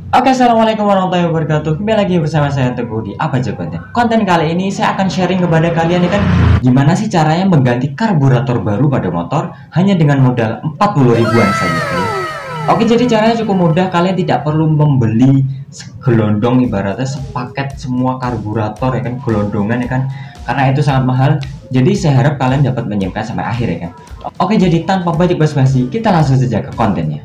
Oke, assalamualaikum warahmatullahi wabarakatuh. Kembali lagi bersama saya Teguh di Apa Aja Konten. Konten kali ini saya akan sharing kepada kalian ya kan, gimana sih caranya mengganti karburator baru pada motor hanya dengan modal 40 ribuan saja. Oke, jadi caranya cukup mudah. Kalian tidak perlu membeli segelondong, ibaratnya sepaket semua karburator ya kan, gelondongan ya kan, karena itu sangat mahal. Jadi saya harap kalian dapat menyiapkan sampai akhir ya kan. Oke, jadi tanpa banyak basa-basi, kita langsung saja ke kontennya.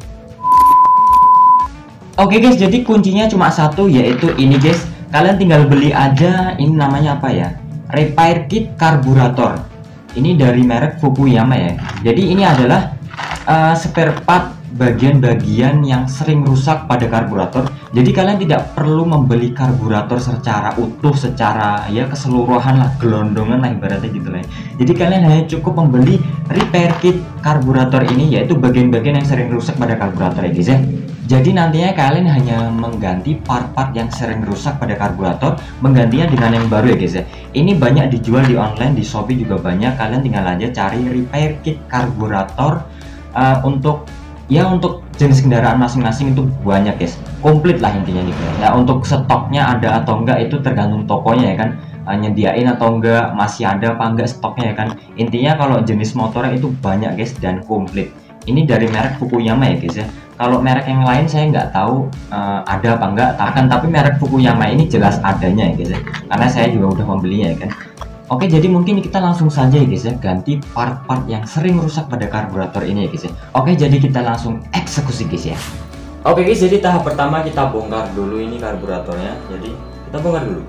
Oke guys, jadi kuncinya cuma satu, yaitu ini guys. Kalian tinggal beli aja, ini namanya apa ya? Repair kit karburator. Ini dari merek Fukuyama ya. Jadi ini adalah spare part bagian-bagian yang sering rusak pada karburator. Jadi kalian tidak perlu membeli karburator secara utuh, secara ya keseluruhan lah, gelondongan lah ibaratnya gitu lah. Jadi kalian hanya cukup membeli repair kit karburator ini, yaitu bagian-bagian yang sering rusak pada karburator ya guys ya. Jadi nantinya kalian hanya mengganti part-part yang sering rusak pada karburator, menggantinya dengan yang baru ya guys ya. Ini banyak dijual di online, di Shopee juga banyak. Kalian tinggal aja cari repair kit karburator untuk jenis kendaraan masing-masing itu banyak guys. Komplit lah intinya gitu ya. Untuk stoknya ada atau enggak itu tergantung tokonya ya kan. Nyediain atau enggak, masih ada apa enggak stoknya ya kan. Intinya kalau jenis motornya itu banyak guys dan komplit. Ini dari merek Fukuyama ya guys ya. Kalau merek yang lain saya nggak tahu ada apa enggak, tapi merek Fukuyama ini jelas adanya ya guys ya, karena saya juga udah membelinya ya kan. Oke, jadi mungkin kita langsung saja ya guys ya, ganti part-part yang sering rusak pada karburator ini ya guys ya. Oke, jadi kita langsung eksekusi guys ya. Oke guys, jadi tahap pertama kita bongkar dulu ini karburatornya. Jadi kita bongkar dulu.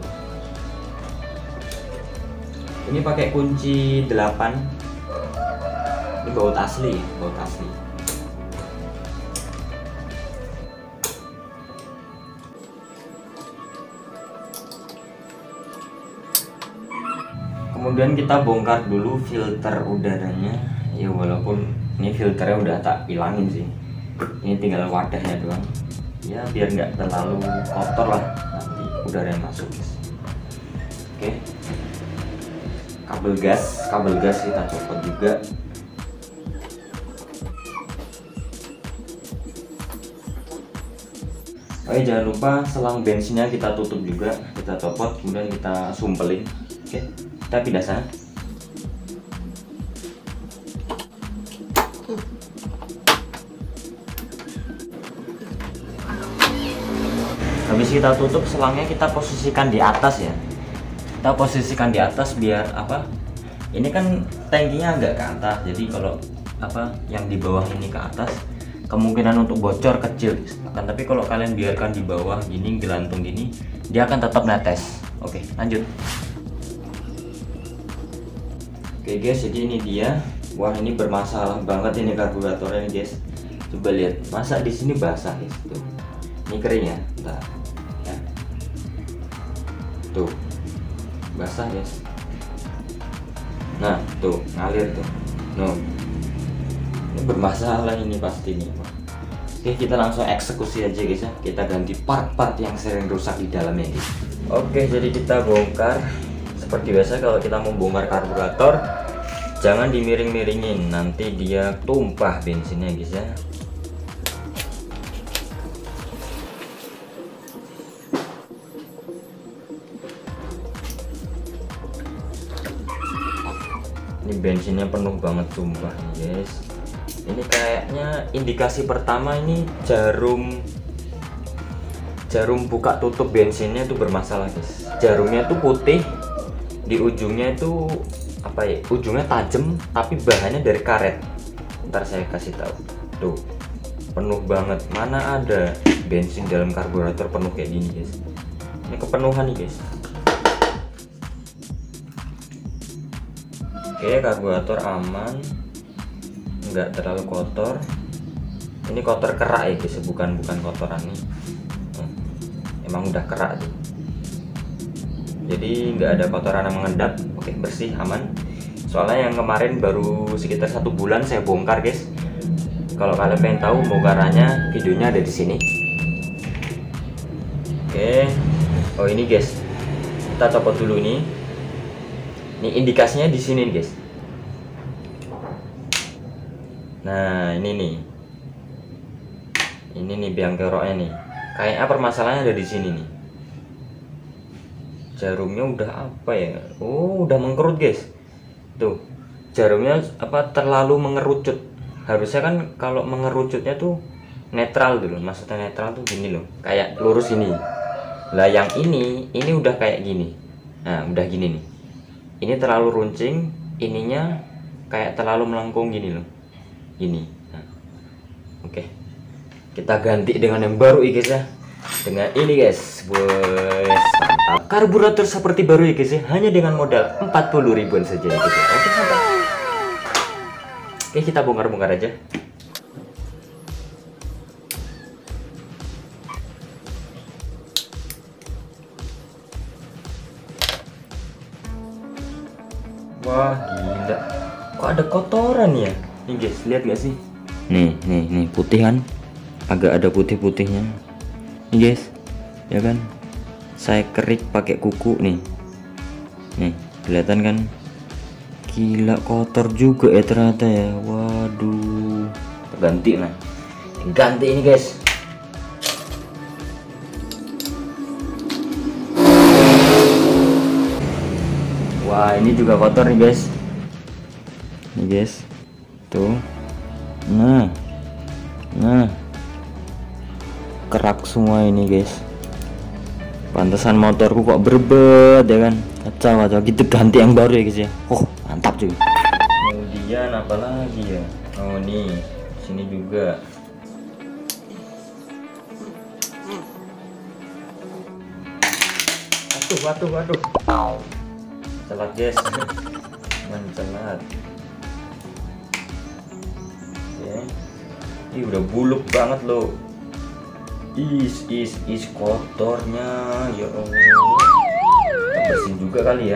Ini pakai kunci 8. Ini baut asli, baut asli. Kemudian kita bongkar dulu filter udaranya. Ya walaupun ini filternya udah tak hilangin sih. Ini tinggal wadahnya doang. Ya biar nggak terlalu kotor lah nanti udara yang masuk. Oke. Kabel gas kita copot juga. Oke, jangan lupa selang bensinnya kita tutup juga, kita copot, kemudian kita sumpelin. Oke, kita pindah sana. Habis kita tutup, selangnya kita posisikan di atas ya. Kita posisikan di atas biar apa? Ini kan tangkinya agak ke atas, jadi kalau apa yang di bawah ini ke atas, kemungkinan untuk bocor kecil kan. Tapi kalau kalian biarkan di bawah gini, gelantung gini, dia akan tetap netes. Oke, lanjut. Oke guys, jadi ini dia. Wah, ini bermasalah banget ini karburatornya nih guys. Coba lihat, masa di sini basah guys. Tuh, ini kering ya. Bentar. Ya. Tuh, basah guys. Nah, tuh ngalir tuh. No. Ini bermasalah ini pasti nih. Oke, kita langsung eksekusi aja guys ya. Kita ganti part-part yang sering rusak di dalamnya guys. Oke, jadi kita bongkar. Seperti biasa kalau kita mau bongkar karburator, jangan dimiring-miringin, nanti dia tumpah bensinnya guys ya. Ini bensinnya penuh banget tumpah nih guys. Ini kayaknya indikasi pertama ini jarum buka tutup bensinnya itu bermasalah guys. Jarumnya tuh putih, di ujungnya itu apa ya, ujungnya tajam tapi bahannya dari karet. Ntar saya kasih tahu. Tuh, penuh banget. Mana ada bensin dalam karburator penuh kayak gini guys. Ini kepenuhan nih guys. Oke, karburator aman, nggak terlalu kotor. Ini kotor kerak ya guys, bukan kotoran nih. Emang udah kerak tuh, jadi nggak ada kotoran yang mengendap. Oke, bersih, aman. Soalnya yang kemarin baru sekitar 1 bulan saya bongkar guys. Kalau kalian pengen tahu bongkarannya, videonya ada di sini. Oke, oh ini guys, kita copot dulu ini. Ini indikasinya di sini guys. Nah, ini nih biang keroknya nih. kayaknya permasalahannya ada di sini nih. Jarumnya udah apa ya? Oh, udah mengkerut guys. Tuh, jarumnya apa terlalu mengerucut. Harusnya kan kalau mengerucutnya tuh netral dulu. Maksudnya netral tuh gini loh, kayak lurus ini. Lah yang ini udah kayak gini. Nah, udah gini nih. Ini terlalu runcing, ininya kayak terlalu melengkung gini loh. Gini. Nah, oke. Kita ganti dengan yang baru ya guys ya. Dengan ini guys, wes mantap. Karburator seperti baru ya guys ya, hanya dengan modal 40 ribuan saja ya guys ya. Oke mantap. Oke, kita bongkar-bongkar aja. Wah gila, kok ada kotoran ya? Nih guys, lihat gak sih? Nih putih kan? Agak ada putih-putihnya. Nih guys, ya kan? Saya kerik pakai kuku nih. Nih, kelihatan kan? Gila kotor juga ya ternyata ya. Waduh. Ganti lah. Ganti ini guys. Wah, ini juga kotor nih guys. Nih guys. Tuh. Nah. Kerak semua ini guys. Pantesan motorku kok berbet ya kan. Kacau gitu, ganti yang baru ya guys ya. Oh mantap cuy. Kemudian apa lagi ya? Oh nih, sini juga. Waduh. Celat guys. Mencelat. Oke. Ini udah buluk banget loh. Is kotornya ya Allah. Kita bersihin juga kali ya.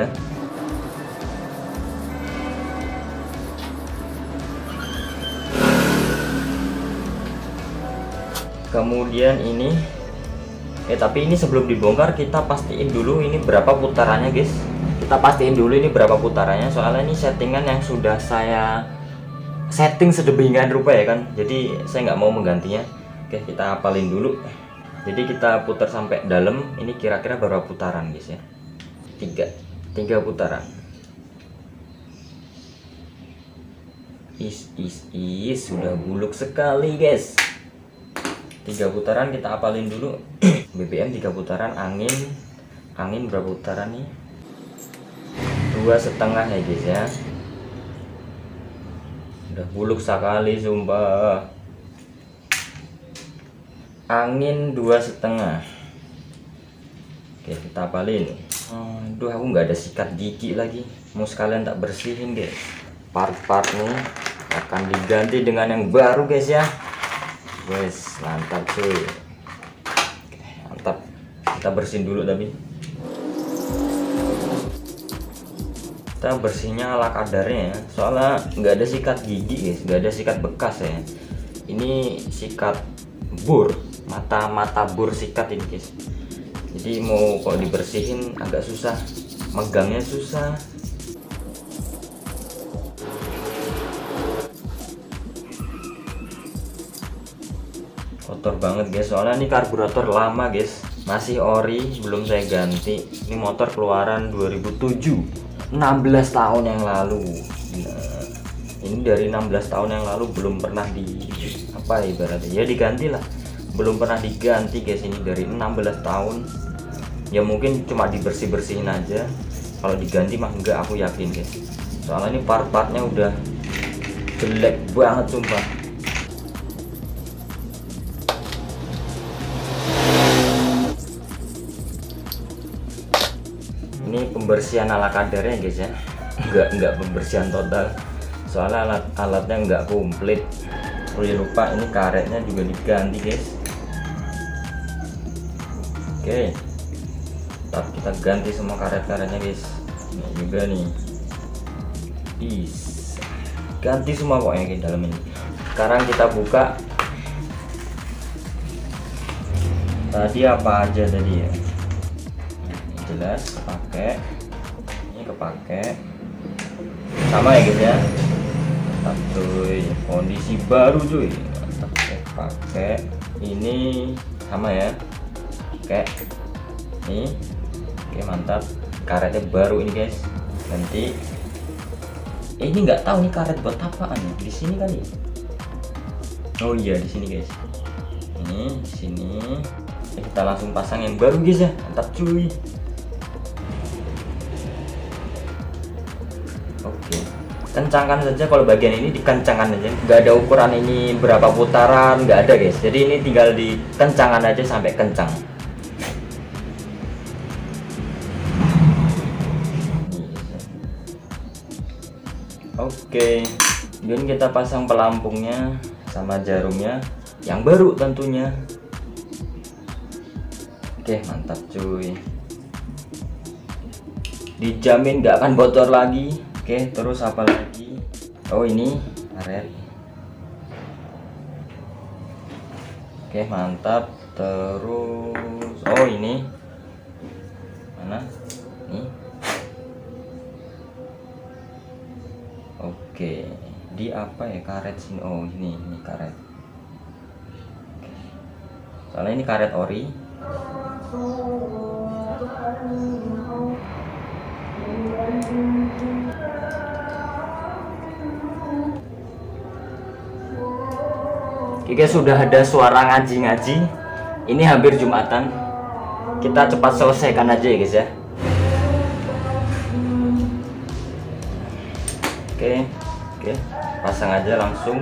Kemudian ini tapi ini sebelum dibongkar kita pastiin dulu ini berapa putarannya guys. Kita pastiin dulu ini berapa putarannya, soalnya ini settingan yang sudah saya setting sedemikian rupa ya kan. Jadi saya nggak mau menggantinya. Oke, kita hafalin dulu. Jadi kita putar sampai dalam. Ini kira-kira berapa putaran guys ya? 3 putaran. Sudah buluk sekali guys. 3 putaran kita hafalin dulu. BBM 3 putaran, angin berapa putaran nih? 2,5 ya guys ya. Udah buluk sekali sumpah. Angin 2,5. Oke, kita hafalin. Aduh, aku nggak ada sikat gigi lagi. Mau sekalian tak bersihin guys. Part-partnya akan diganti dengan yang baru guys ya. Wes, mantap cuy. Oke, mantap. Kita bersihin dulu tapi. Kita bersihnya ala kadarnya ya. Soalnya nggak ada sikat gigi guys, nggak ada sikat bekas ya. Ini sikat bur, mata bur sikat ini guys. Jadi mau kalau dibersihin agak susah, megangnya susah. Kotor banget guys, soalnya ini karburator lama guys, masih ori, belum saya ganti. Ini motor keluaran 2007, 16 tahun yang lalu. Nah, ini dari 16 tahun yang lalu belum pernah apa ibaratnya ya diganti lah, belum pernah diganti guys. Ini dari 16 tahun ya, mungkin cuma dibersih-bersihin aja. Kalau diganti mah enggak, aku yakin guys, soalnya ini part-partnya udah jelek banget sumpah. Ini pembersihan ala kadarnya guys ya, enggak pembersihan total, soalnya alatnya enggak komplit. Oh ya lupa, ini karetnya juga diganti guys. Oke, kita ganti semua karet-karetnya guys. Ini juga nih, ganti semua pokoknya di dalam ini. Sekarang kita buka tadi apa aja tadi ya. Jelas kepake, ini kepake sama ya guys ya. Mantap cuy, kondisi baru cuy. Mantap, pakai ini sama ya. Oke, nih, oke mantap. Karetnya baru ini guys. Nanti ini nggak tahu nih karet buat apaan nih. Di sini kali. Oh iya di sini guys. Ini di sini. Kita langsung pasang yang baru guys ya. Mantap cuy. Oke, kencangkan saja. Kalau bagian ini dikencangkan aja, nggak ada ukuran ini berapa putaran, nggak ada guys. Jadi ini tinggal dikencangkan aja sampai kencang. Oke, kemudian kita pasang pelampungnya sama jarumnya yang baru tentunya. Oke, mantap cuy. Dijamin nggak akan bocor lagi. Oke, terus apa lagi? Oh ini karet. Oke, mantap. Terus oh ini mana? Nih. Oke, di apa ya karet sini? Oh ini karet. Soalnya ini karet ori. Oke guys, sudah ada suara ngaji-ngaji. Ini hampir Jumatan. Kita cepat selesaikan aja ya guys ya. Oke, pasang aja langsung.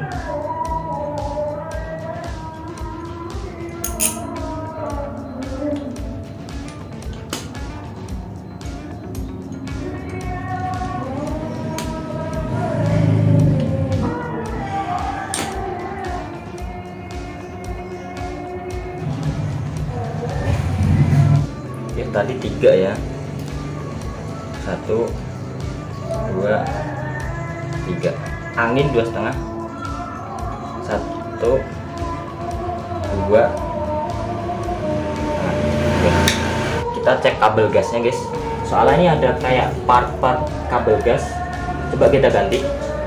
Tadi 3 ya, 1 2 3, angin 2,5, 1 2. Kita cek kabel gasnya guys, soalnya ini ada kayak part-part kabel gas. Coba kita ganti.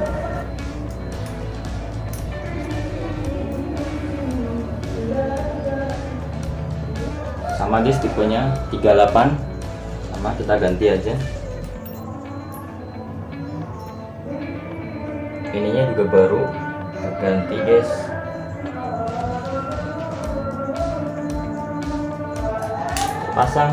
Sama guys, tipenya 38 sama, kita ganti aja. Ininya juga baru, kita ganti guys. Pasang.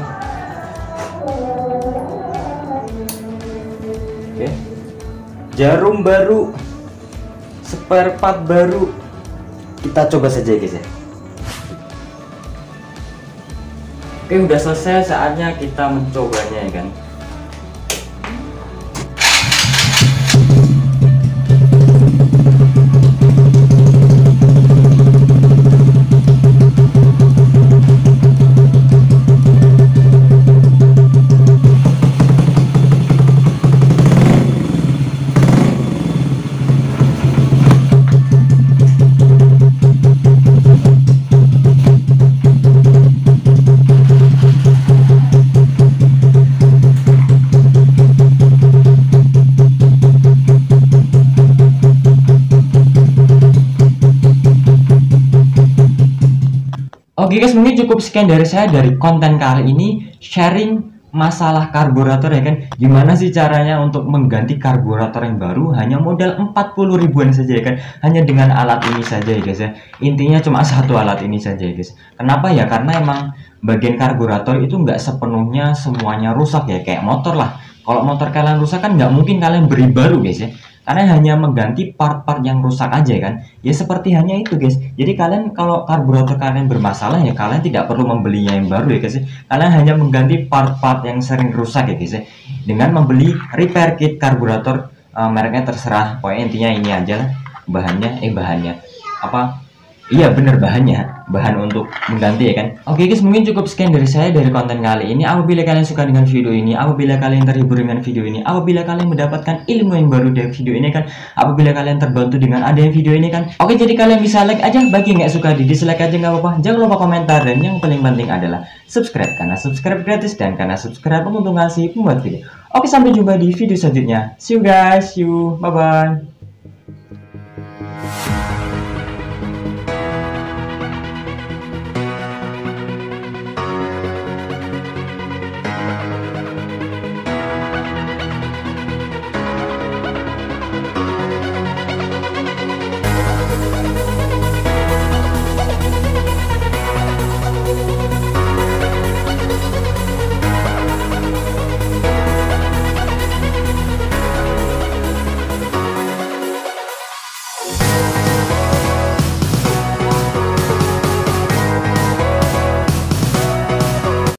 Oke, jarum baru, spare part baru. Kita coba saja guys ya. Oke, udah selesai, saatnya kita mencobanya ya kan. Oke guys, mungkin cukup sekian dari saya dari konten kali ini, sharing masalah karburator ya kan. Gimana sih caranya untuk mengganti karburator yang baru hanya modal 40 ribuan saja ya kan. Hanya dengan alat ini saja ya guys ya. Intinya cuma satu alat ini saja ya guys. Kenapa ya? Karena emang bagian karburator itu nggak sepenuhnya semuanya rusak ya, kayak motor lah. Kalau motor kalian rusak kan nggak mungkin kalian beri baru guys ya. Karena hanya mengganti part-part yang rusak aja kan. Ya seperti hanya itu guys. Jadi kalian kalau karburator kalian bermasalah ya kalian tidak perlu membelinya yang baru ya guys. Kalian hanya mengganti part-part yang sering rusak ya guys ya. Dengan membeli repair kit karburator, mereknya terserah. Pokoknya intinya ini aja lah. Bahannya apa? Iya bener, bahan untuk mengganti ya kan. Oke guys, mungkin cukup sekian dari saya dari konten kali ini. Apabila kalian suka dengan video ini, apabila kalian terhibur dengan video ini, apabila kalian mendapatkan ilmu yang baru dari video ini kan, apabila kalian terbantu dengan adanya video ini kan, oke, jadi kalian bisa like aja. Bagi nggak suka di dislike aja nggak apa-apa. Jangan lupa komentar, dan yang paling penting adalah subscribe, karena subscribe gratis, dan karena subscribe menguntungkan si pembuat video. Oke, sampai jumpa di video selanjutnya. See you guys, bye bye.